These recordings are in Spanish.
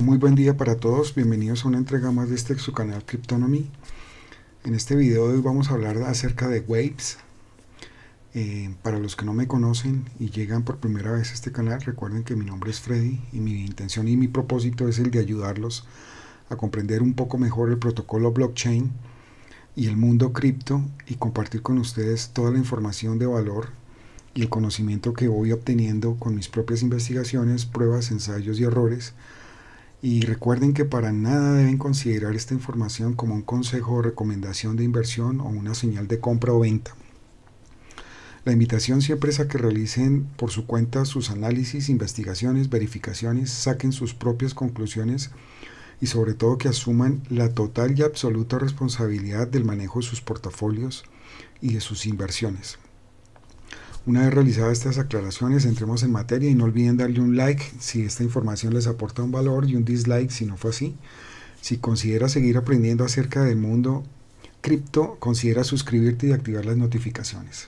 Muy buen día para todos, bienvenidos a una entrega más de su canal Cryptonomy. En este video de hoy vamos a hablar acerca de Waves. Para los que no me conocen y llegan por primera vez a este canal, recuerden que mi nombre es Freddy y mi intención y mi propósito es el de ayudarlos a comprender un poco mejor el protocolo blockchain y el mundo cripto y compartir con ustedes toda la información de valor y el conocimiento que voy obteniendo con mis propias investigaciones, pruebas, ensayos y errores. Y recuerden que para nada deben considerar esta información como un consejo o recomendación de inversión o una señal de compra o venta. La invitación siempre es a que realicen por su cuenta sus análisis, investigaciones, verificaciones, saquen sus propias conclusiones y sobre todo que asuman la total y absoluta responsabilidad del manejo de sus portafolios y de sus inversiones. Una vez realizadas estas aclaraciones, entremos en materia y no olviden darle un like si esta información les aporta un valor y un dislike si no fue así. Si considera seguir aprendiendo acerca del mundo cripto, considera suscribirte y activar las notificaciones.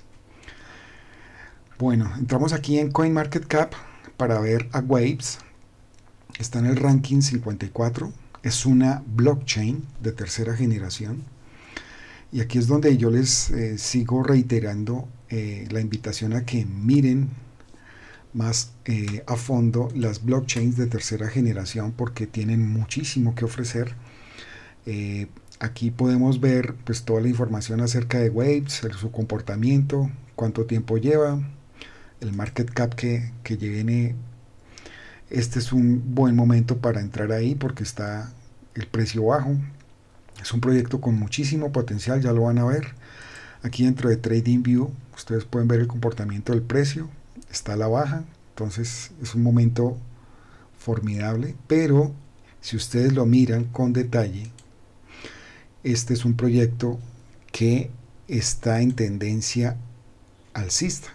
Bueno, entramos aquí en CoinMarketCap para ver a Waves. Está en el ranking 54. Es una blockchain de tercera generación. Y aquí es donde yo les sigo reiterando la invitación a que miren más a fondo las blockchains de tercera generación porque tienen muchísimo que ofrecer. Aquí podemos ver pues toda la información acerca de Waves, su comportamiento, cuánto tiempo lleva, el market cap que viene. Este es un buen momento para entrar ahí porque está el precio bajo. Es un proyecto con muchísimo potencial, ya lo van a ver. Aquí dentro de TradingView ustedes pueden ver el comportamiento del precio, está a la baja, entonces es un momento formidable, pero si ustedes lo miran con detalle, este es un proyecto que está en tendencia alcista.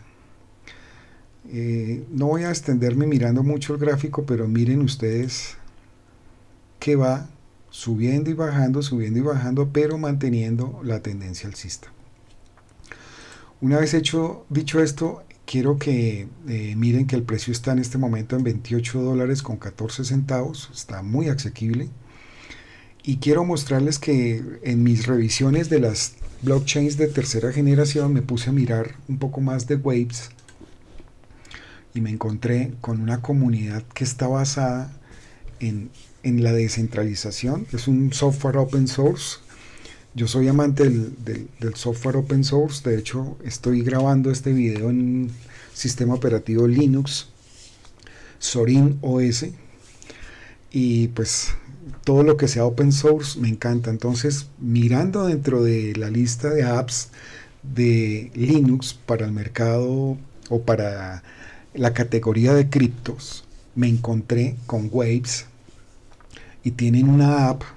No voy a extenderme mirando mucho el gráfico, pero miren ustedes que va subiendo y bajando, pero manteniendo la tendencia alcista. Una vez dicho esto, quiero que miren que el precio está en este momento en $28.14, está muy asequible. Y quiero mostrarles que en mis revisiones de las blockchains de tercera generación me puse a mirar un poco más de Waves y me encontré con una comunidad que está basada en la descentralización. Es un software open source. Yo soy amante del software open source. De hecho, estoy grabando este video en un sistema operativo Linux, Zorin OS, y pues todo lo que sea open source me encanta. Entonces, mirando dentro de la lista de apps de Linux para el mercado o para la categoría de criptos, me encontré con Waves y tienen una app.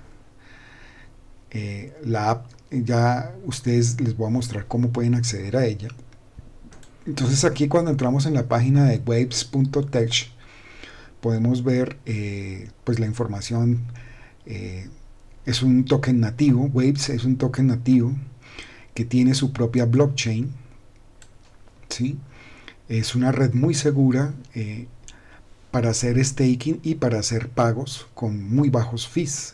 La app ya ustedes les voy a mostrar cómo pueden acceder a ella. Entonces aquí cuando entramos en la página de waves.tech podemos ver pues la información. Es un token nativo. Waves es un token nativo que tiene su propia blockchain, ¿sí? Es una red muy segura para hacer staking y para hacer pagos con muy bajos fees.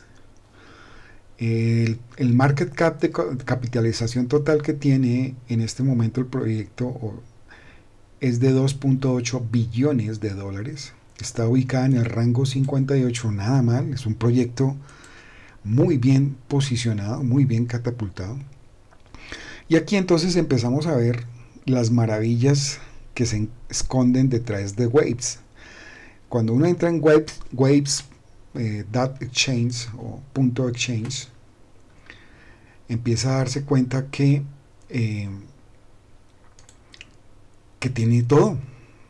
El market cap de capitalización total que tiene en este momento el proyecto es de 2.8 billones de dólares. Está ubicada en el rango 58, nada mal. Es un proyecto muy bien posicionado, muy bien catapultado. Y aquí entonces empezamos a ver las maravillas que se esconden detrás de Waves. Cuando uno entra en Waves.exchange o .exchange, empieza a darse cuenta que tiene todo.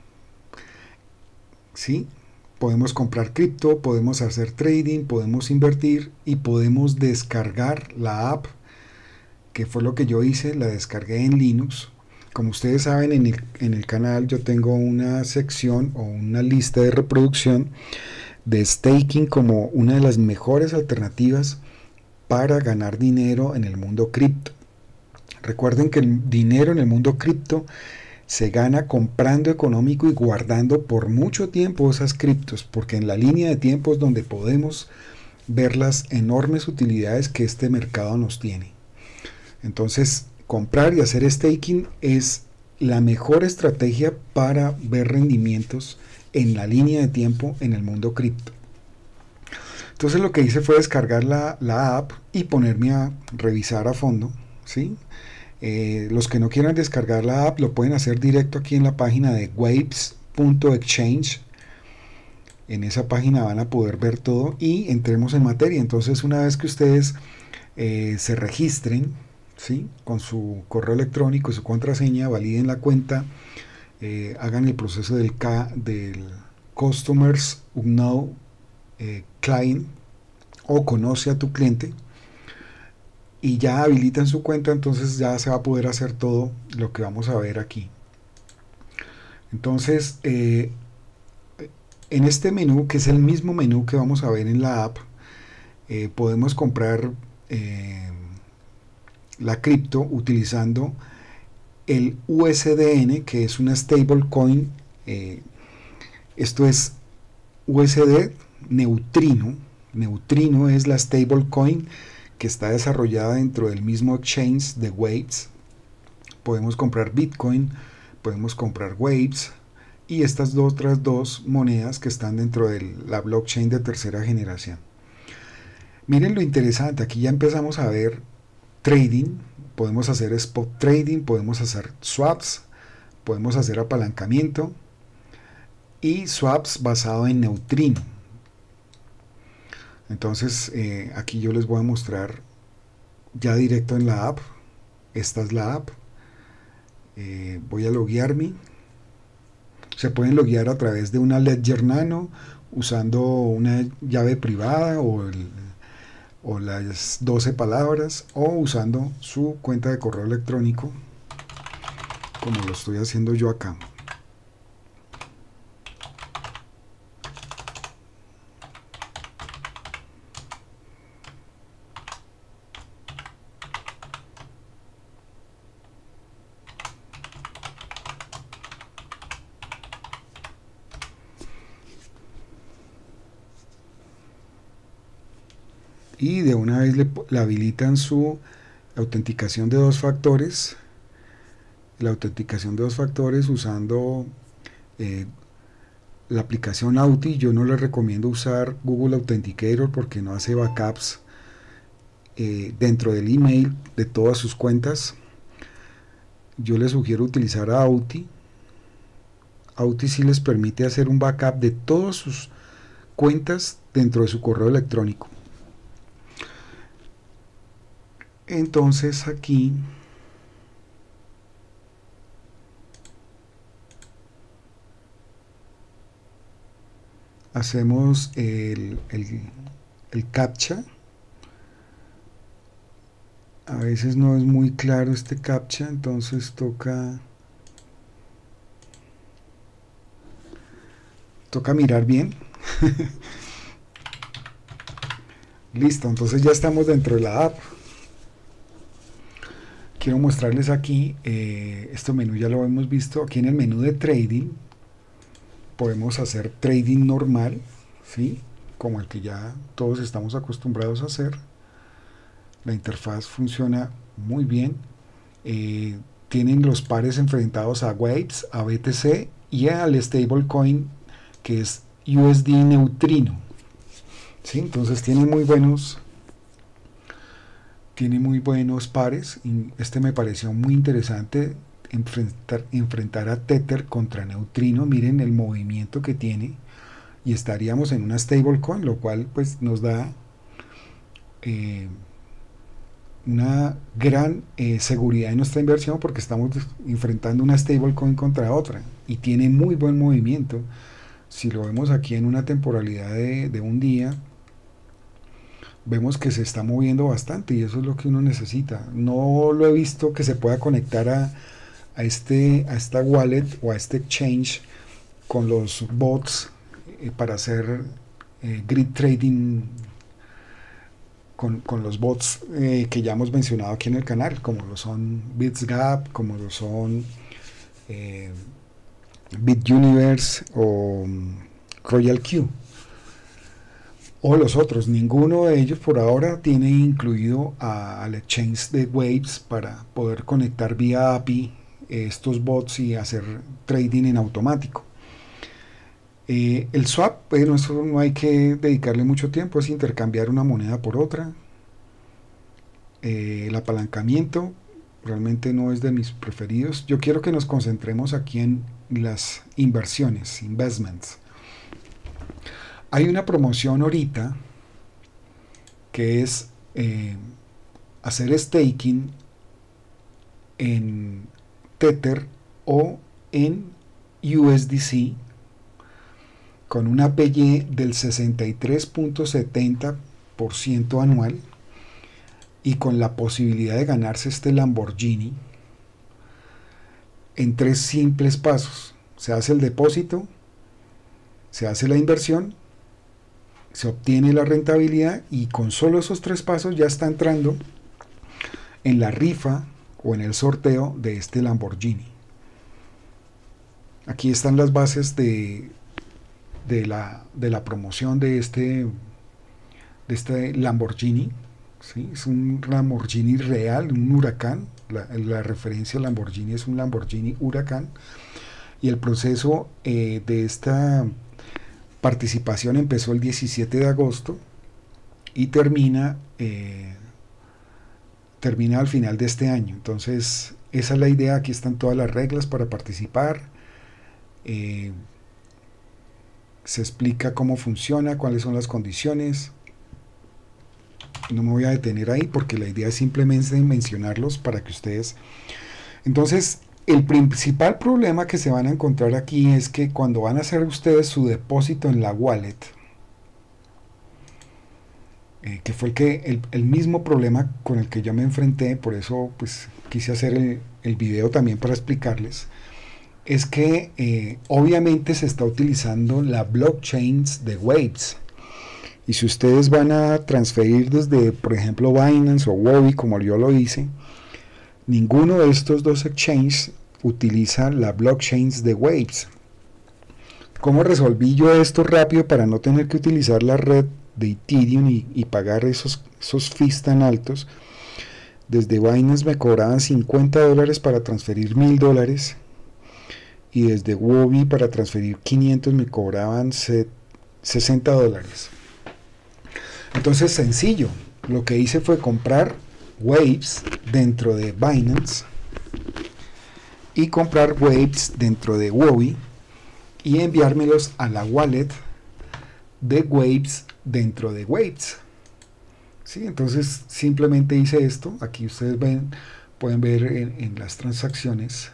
¿Sí? Podemos comprar cripto, podemos hacer trading, podemos invertir y podemos descargar la app, que fue lo que yo hice, la descargué en Linux. Como ustedes saben, en el canal yo tengo una sección o una lista de reproducción de staking como una de las mejores alternativas para ganar dinero en el mundo cripto. Recuerden que el dinero en el mundo cripto se gana comprando económico y guardando por mucho tiempo esas criptos, porque en la línea de tiempo es donde podemos ver las enormes utilidades que este mercado nos tiene. Entonces, comprar y hacer staking es la mejor estrategia para ver rendimientos en la línea de tiempo en el mundo cripto. Entonces lo que hice fue descargar la app y ponerme a revisar a fondo, ¿sí? Los que no quieran descargar la app lo pueden hacer directo aquí en la página de waves.exchange. En esa página van a poder ver todo y entremos en materia. Entonces, una vez que ustedes se registren, ¿sí?, con su correo electrónico y su contraseña, validen la cuenta, hagan el proceso del Customers Know Client o conoce a tu cliente y ya habilitan su cuenta, entonces ya se va a poder hacer todo lo que vamos a ver aquí. Entonces, en este menú, que es el mismo menú que vamos a ver en la app, podemos comprar la cripto utilizando el USDN, que es una stablecoin. Esto es USD Neutrino. Neutrino es la stablecoin que está desarrollada dentro del mismo exchange de Waves. Podemos comprar Bitcoin, podemos comprar Waves y estas otras dos monedas que están dentro de la blockchain de tercera generación. Miren lo interesante, aquí ya empezamos a ver trading, podemos hacer spot trading, podemos hacer swaps, podemos hacer apalancamiento y swaps basado en neutrino. Entonces aquí yo les voy a mostrar ya directo en la app. Esta es la app. Voy a loguearme. Se pueden loguear a través de una Ledger Nano usando una llave privada o las 12 palabras o usando su cuenta de correo electrónico como lo estoy haciendo yo acá. Y de una vez le habilitan su autenticación de dos factores. La autenticación de dos factores usando la aplicación Auti. Yo no les recomiendo usar Google Authenticator porque no hace backups dentro del email de todas sus cuentas. Yo les sugiero utilizar a Auti. Auti sí les permite hacer un backup de todas sus cuentas dentro de su correo electrónico. Entonces aquí hacemos el captcha. A veces no es muy claro este captcha, entonces toca mirar bien. Listo, entonces ya estamos dentro de la app. Quiero mostrarles aquí, este menú ya lo hemos visto. Aquí en el menú de trading podemos hacer trading normal, ¿sí?, como el que ya todos estamos acostumbrados a hacer. La interfaz funciona muy bien. Tienen los pares enfrentados a Waves, a BTC y al stablecoin que es USD Neutrino, ¿sí? Entonces tiene muy buenos pares. Este me pareció muy interesante, enfrentar a Tether contra Neutrino. Miren el movimiento que tiene y estaríamos en una stablecoin, lo cual pues nos da una gran seguridad en nuestra inversión porque estamos enfrentando una stablecoin contra otra y tiene muy buen movimiento. Si lo vemos aquí en una temporalidad de un día, vemos que se está moviendo bastante y eso es lo que uno necesita. No lo he visto que se pueda conectar a esta wallet o a este exchange con los bots para hacer grid trading con los bots que ya hemos mencionado aquí en el canal, como lo son BitsGap, como lo son eh, BitUniverse o Royal Q o los otros. Ninguno de ellos por ahora tiene incluido al exchange de Waves para poder conectar vía API estos bots y hacer trading en automático. El swap, bueno, eso no hay que dedicarle mucho tiempo, es intercambiar una moneda por otra. El apalancamiento realmente no es de mis preferidos. Yo quiero que nos concentremos aquí en las inversiones, investments. Hay una promoción ahorita que es hacer staking en Tether o en USDC con una APY del 63.70% anual y con la posibilidad de ganarse este Lamborghini en 3 simples pasos. Se hace el depósito, se hace la inversión, se obtiene la rentabilidad y con solo esos 3 pasos ya está entrando en la rifa o en el sorteo de este Lamborghini. Aquí están las bases de la promoción de este Lamborghini. ¿Sí? Es un Lamborghini real, un Huracán. La referencia Lamborghini es un Lamborghini Huracán. Y el proceso de esta participación empezó el 17 de agosto y termina al final de este año. Entonces, esa es la idea. Aquí están todas las reglas para participar. Se explica cómo funciona, cuáles son las condiciones. No me voy a detener ahí porque la idea es simplemente mencionarlos para que ustedes... Entonces, el principal problema que se van a encontrar aquí es que cuando van a hacer ustedes su depósito en la wallet, que fue el mismo problema con el que yo me enfrenté, por eso pues quise hacer el video también para explicarles, es que obviamente se está utilizando la blockchain de Waves. Y si ustedes van a transferir desde, por ejemplo, Binance o Huobi, como yo lo hice, ninguno de estos dos exchanges utiliza la blockchain de Waves. ¿Cómo resolví yo esto rápido para no tener que utilizar la red de Ethereum y pagar esos fees tan altos? Desde Binance me cobraban $50 para transferir $1000 y desde Huobi para transferir 500 me cobraban $60. Entonces, sencillo, lo que hice fue comprar Waves dentro de Binance y comprar Waves dentro de Huobi y enviármelos a la wallet de Waves dentro de Waves. ¿Sí? Entonces simplemente hice esto. Aquí ustedes pueden ver en las transacciones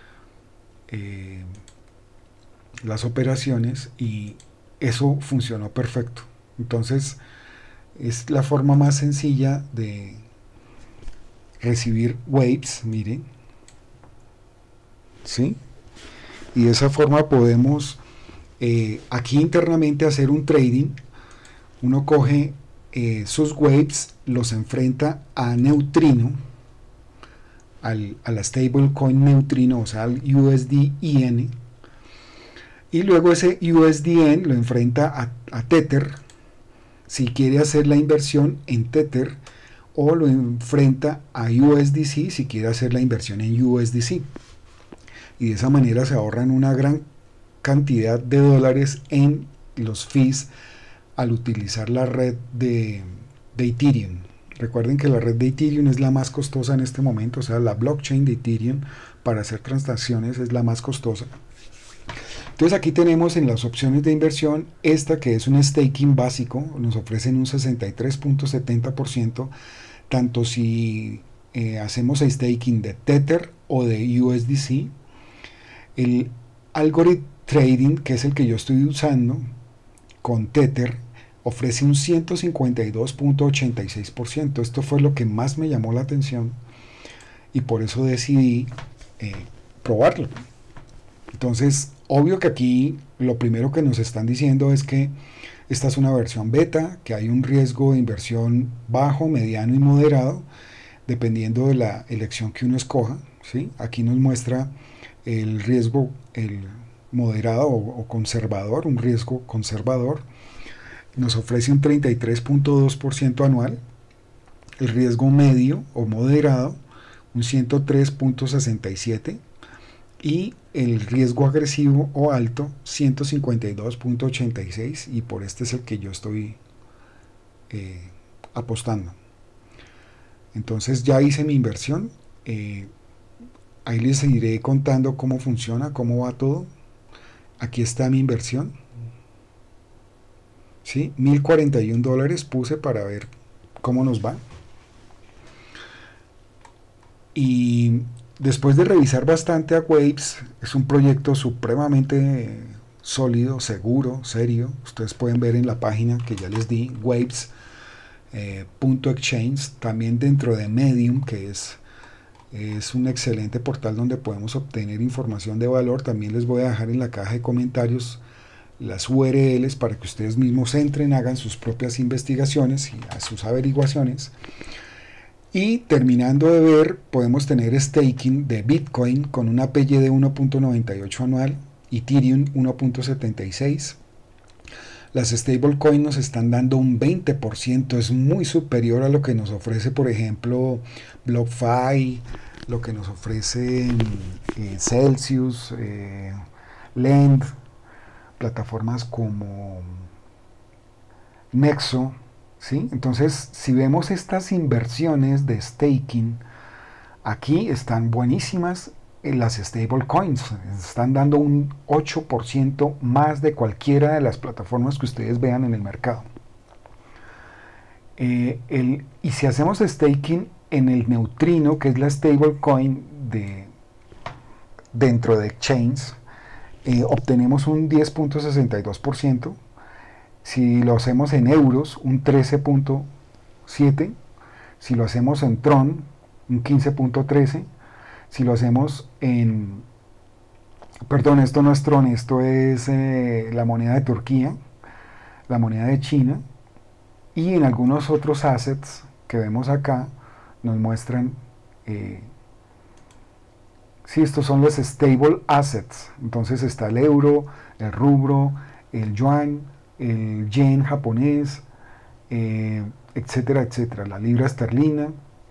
las operaciones y eso funcionó perfecto. Entonces es la forma más sencilla de recibir Waves, miren, ¿sí? Y de esa forma podemos aquí internamente hacer un trading. Uno coge sus Waves, los enfrenta a Neutrino, a la stablecoin Neutrino, o sea al USDIN, y luego ese USDN lo enfrenta a Tether si quiere hacer la inversión en Tether, o lo enfrenta a USDC si quiere hacer la inversión en USDC, y de esa manera se ahorran una gran cantidad de dólares en los fees al utilizar la red de Ethereum. Recuerden que la red de Ethereum es la más costosa en este momento, o sea, la blockchain de Ethereum para hacer transacciones es la más costosa. Entonces aquí tenemos en las opciones de inversión esta que es un staking básico, nos ofrecen un 63.70%, tanto si hacemos staking de Tether o de USDC. El Algorithm Trading, que es el que yo estoy usando con Tether, ofrece un 152.86%. Esto fue lo que más me llamó la atención y por eso decidí probarlo. Entonces, obvio que aquí lo primero que nos están diciendo es que esta es una versión beta, que hay un riesgo de inversión bajo, mediano y moderado, dependiendo de la elección que uno escoja, ¿sí? Aquí nos muestra el riesgo, el moderado o conservador, un riesgo conservador, nos ofrece un 33.2% anual, el riesgo medio o moderado un 103.67% y el riesgo agresivo o alto 152.86%, y por este es el que yo estoy apostando. Entonces ya hice mi inversión, ahí les seguiré contando cómo funciona, cómo va todo. Aquí está mi inversión, ¿sí? $1,041 puse para ver cómo nos va. Y después de revisar bastante a Waves, es un proyecto supremamente sólido, seguro, serio. Ustedes pueden ver en la página que ya les di, Waves.exchange, también dentro de Medium, que es un excelente portal donde podemos obtener información de valor. También les voy a dejar en la caja de comentarios las URLs para que ustedes mismos entren, hagan sus propias investigaciones y sus averiguaciones. Y terminando de ver, podemos tener staking de Bitcoin con una APY de 1.98 anual, Ethereum 1.76. Las stablecoins nos están dando un 20%, es muy superior a lo que nos ofrece, por ejemplo, BlockFi, lo que nos ofrece Celsius, Lend, plataformas como Nexo, ¿sí? Entonces, si vemos estas inversiones de staking, aquí están buenísimas. Las stablecoins están dando un 8% más de cualquiera de las plataformas que ustedes vean en el mercado. Y si hacemos staking en el Neutrino, que es la stablecoin dentro de Exchange, obtenemos un 10.62%. Si lo hacemos en euros, un 13.7%. Si lo hacemos en Tron, un 15.13%. Si lo hacemos en... Perdón, esto no es Tron, esto es la moneda de Turquía, la moneda de China. Y en algunos otros assets que vemos acá, nos muestran... sí, estos son los stable assets. Entonces está el euro, el rublo, el yuan, el yen japonés, etcétera, etcétera. La libra esterlina,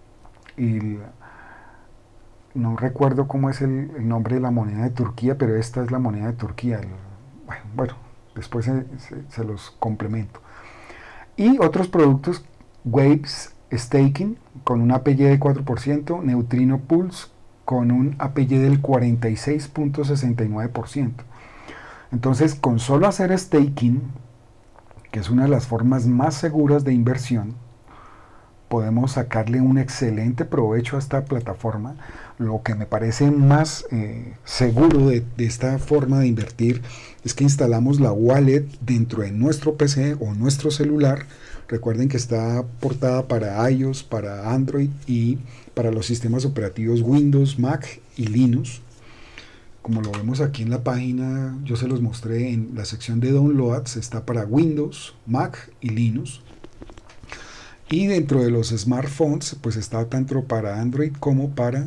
no recuerdo cómo es el nombre de la moneda de Turquía, pero esta es la moneda de Turquía. Bueno, después se los complemento. Y otros productos, Waves Staking con un APY de 4%, Neutrino Pulse con un APY del 46.69%. Entonces, con solo hacer staking, que es una de las formas más seguras de inversión, podemos sacarle un excelente provecho a esta plataforma. Lo que me parece más seguro de esta forma de invertir es que instalamos la wallet dentro de nuestro PC o nuestro celular. Recuerden que está portada para iOS, para Android y para los sistemas operativos Windows, Mac y Linux. Como lo vemos aquí en la página, yo se los mostré en la sección de downloads, está para Windows, Mac y Linux. Y dentro de los smartphones, pues está tanto para Android como para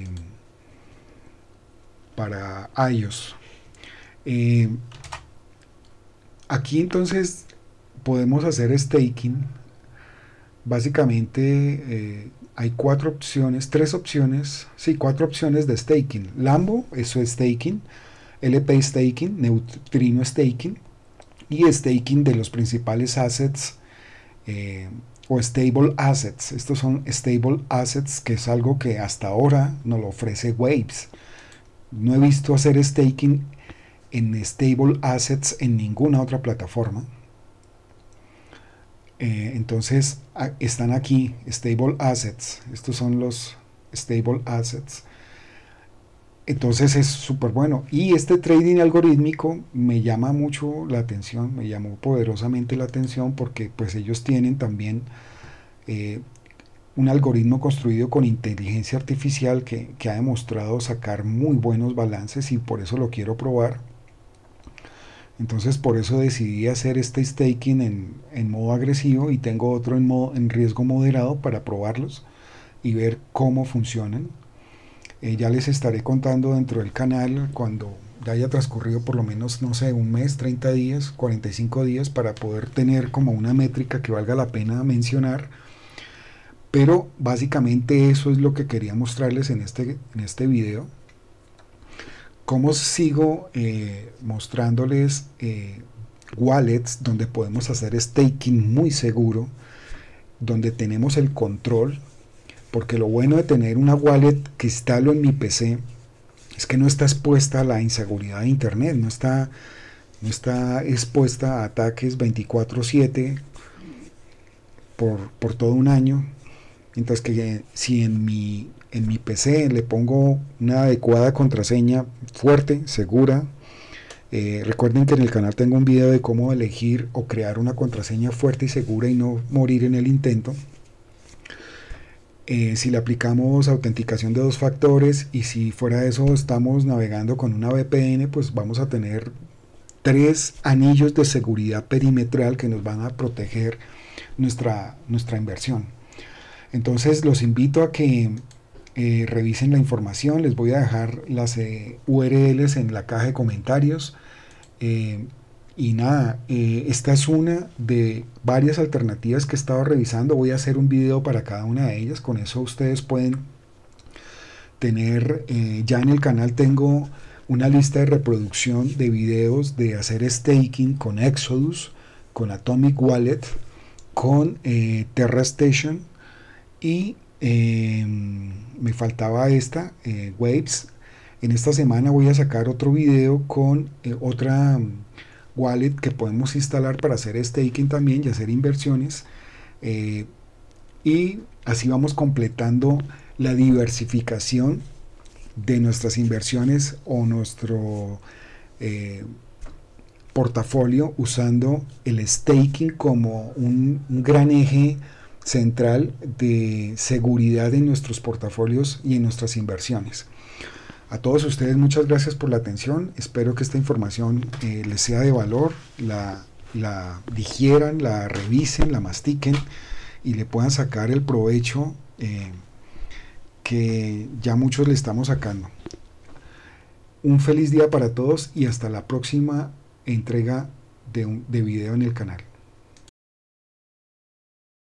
iOS. Aquí entonces podemos hacer staking. Básicamente hay cuatro opciones de staking. Lambo, eso es staking, LP staking, Neutrino staking y staking de los principales assets o stable assets. Estos son stable assets, que es algo que hasta ahora nos lo ofrece Waves. No he visto hacer staking en stable assets en ninguna otra plataforma. Entonces están aquí stable assets. Estos son los stable assets. Entonces es súper bueno. Y este trading algorítmico me llama mucho la atención, me llamó poderosamente la atención, porque pues ellos tienen también un algoritmo construido con inteligencia artificial que ha demostrado sacar muy buenos balances, y por eso lo quiero probar. Entonces por eso decidí hacer este staking en modo agresivo, y tengo otro en riesgo moderado para probarlos y ver cómo funcionan. Ya les estaré contando dentro del canal cuando ya haya transcurrido por lo menos, no sé, un mes, 30 días, 45 días, para poder tener como una métrica que valga la pena mencionar. Pero básicamente eso es lo que quería mostrarles en este video. Cómo sigo mostrándoles wallets donde podemos hacer staking muy seguro, donde tenemos el control, porque lo bueno de tener una wallet que instalo en mi PC es que no está expuesta a la inseguridad de internet, no está expuesta a ataques 24/7 por todo un año. Mientras que si en mi PC le pongo una adecuada contraseña fuerte, segura, recuerden que en el canal tengo un video de cómo elegir o crear una contraseña fuerte y segura y no morir en el intento. Si le aplicamos autenticación de 2 factores y si fuera de eso estamos navegando con una VPN, pues vamos a tener 3 anillos de seguridad perimetral que nos van a proteger nuestra inversión. Entonces los invito a que revisen la información. Les voy a dejar las URLs en la caja de comentarios. Y nada, esta es una de varias alternativas que he estado revisando. Voy a hacer un video para cada una de ellas. Con eso ustedes pueden tener, ya en el canal tengo una lista de reproducción de videos de hacer staking con Exodus, con Atomic Wallet, con Terra Station y me faltaba esta, Waves. En esta semana voy a sacar otro video con otra wallet que podemos instalar para hacer staking también y hacer inversiones, y así vamos completando la diversificación de nuestras inversiones o nuestro portafolio, usando el staking como un gran eje central de seguridad en nuestros portafolios y en nuestras inversiones. A todos ustedes muchas gracias por la atención. Espero que esta información les sea de valor, la digieran, la revisen, la mastiquen y le puedan sacar el provecho que ya muchos le estamos sacando. Un feliz día para todos y hasta la próxima entrega de video en el canal.